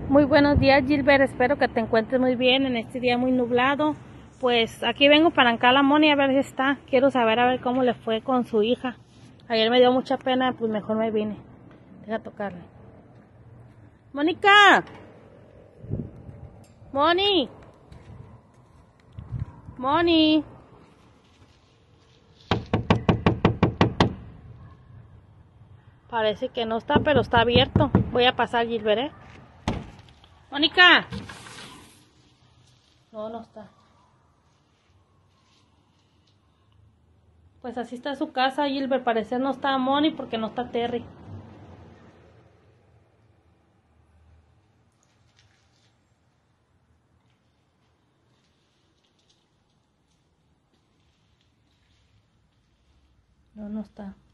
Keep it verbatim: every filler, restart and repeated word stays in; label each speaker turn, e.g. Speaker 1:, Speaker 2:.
Speaker 1: Muy buenos días, Gilbert, espero que te encuentres muy bien en este día muy nublado. Pues aquí vengo para acá a la Moni a ver si está. Quiero saber a ver cómo le fue con su hija. Ayer me dio mucha pena, pues mejor me vine. Deja tocarle. ¡Mónica! ¡Moni! ¡Moni! Parece que no está, pero está abierto. Voy a pasar, Gilbert, ¿eh? ¡Mónica! No, no está. Pues así está su casa, Gilbert. Parece no está Moni porque no está Terry. No, no está.